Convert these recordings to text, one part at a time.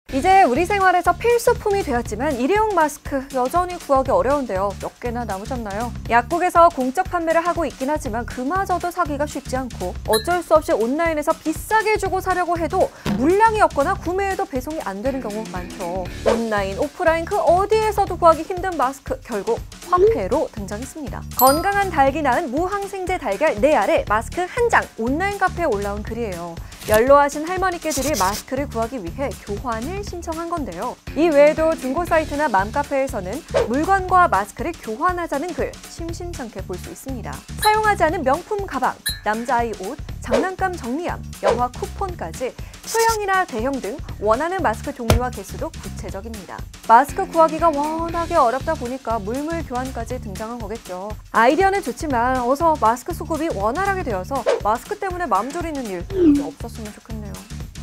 이제 우리 생활에서 필수품이 되었지만 일회용 마스크 여전히 구하기 어려운데요. 몇 개나 남으셨나요? 약국에서 공적 판매를 하고 있긴 하지만 그마저도 사기가 쉽지 않고 어쩔 수 없이 온라인에서 비싸게 주고 사려고 해도 물량이 없거나 구매해도 배송이 안 되는 경우 많죠. 온라인, 오프라인 그 어디에서도 구하기 힘든 마스크 결국 화폐로 등장했습니다. 건강한 닭이 낳은 무항생제 달걀 4알에 마스크 1장 온라인 카페에 올라온 글이에요. 연로하신 할머니께 드릴 마스크를 구하기 위해 교환을 신청한 건데요. 이 외에도 중고 사이트나 맘카페에서는 물건과 마스크를 교환하자는 글 심심찮게 볼 수 있습니다. 사용하지 않은 명품 가방, 남자아이 옷, 장난감 정리함, 영화 쿠폰까지 소형이나 대형 등 원하는 마스크 종류와 개수도 구체적입니다. 마스크 구하기가 워낙에 어렵다 보니까 물물 교환까지 등장한 거겠죠. 아이디어는 좋지만 어서 마스크 수급이 원활하게 되어서 마스크 때문에 맘 졸이는 일 없었으면 좋겠네요.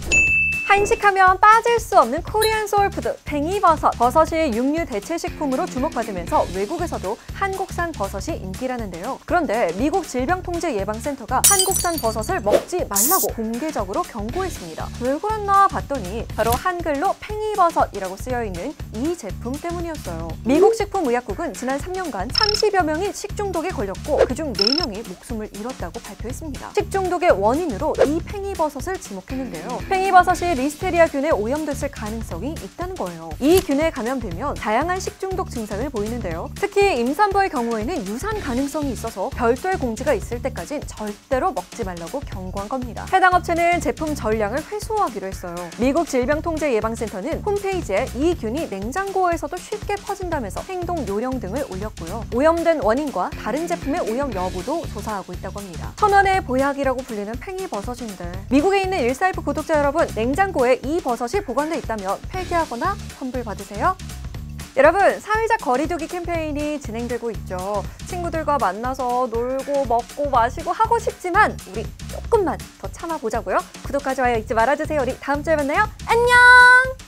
한식하면 빠질 수 없는 코리안 소울푸드 팽이버섯. 버섯이 육류 대체 식품으로 주목받으면서 외국에서도 한국산 버섯이 인기라는데요. 그런데 미국 질병통제예방센터가 한국산 버섯을 먹지 말라고 공개적으로 경고했습니다. 왜 그랬나 봤더니 바로 한글로 팽이버섯이라고 쓰여있는 이 제품 때문이었어요. 미국 식품의약국은 지난 3년간 30여 명이 식중독에 걸렸고 그중 4명이 목숨을 잃었다고 발표했습니다. 식중독의 원인으로 이 팽이버섯을 지목했는데요. 팽이버섯이 리스테리아균에 오염됐을 가능성이 있다는 거예요. 이 균에 감염되면 다양한 식중독 증상을 보이는데요. 특히 임산부의 경우에는 유산 가능성이 있어서 별도의 공지가 있을 때까진 절대로 먹지 말라고 경고한 겁니다. 해당 업체는 제품 전량을 회수하기로 했어요. 미국 질병통제예방센터는 홈페이지에 이 균이 냉장고에서도 쉽게 퍼진다면서 행동 요령 등을 올렸고요. 오염된 원인과 다른 제품의 오염 여부도 조사하고 있다고 합니다. 천원의 보약이라고 불리는 팽이버섯인데 미국에 있는 1사이프 구독자 여러분, 냉장고에 이 버섯이 보관돼 있다면 폐기하거나 환불받으세요. 여러분, 사회적 거리두기 캠페인이 진행되고 있죠. 친구들과 만나서 놀고 먹고 마시고 하고 싶지만 우리 조금만 더 참아보자고요. 구독과 좋아요 잊지 말아주세요. 우리 다음 주에 만나요. 안녕!